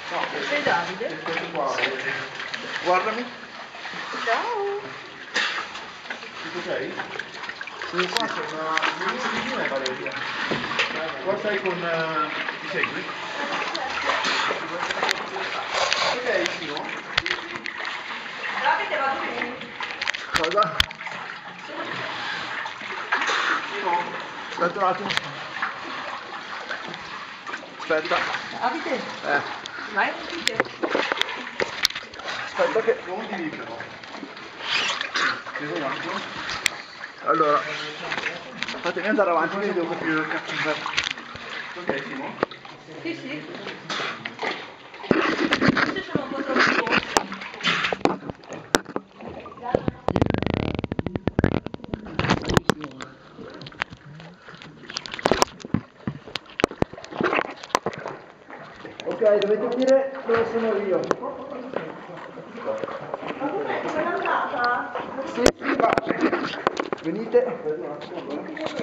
Sei Davide? Guardami. Ciao. Tutto sei? Qua c'è una Valeria. Qua sei con... mi segui? Ok, Simo? Davide, vado bene. Cosa? Simo? Aspetta un attimo. Aspetta. Davide? Vai, dite. Aspetta che... non ti dicono. Un attimo. Allora, fatemi andare avanti che devo capire il cazzo in verso. Ok, Simo? Sì, sì. Forse sono un po' troppo corti. Ok, dovete dire dove sono io. Ma dov'è? Sei andata? Sì, va. Venite.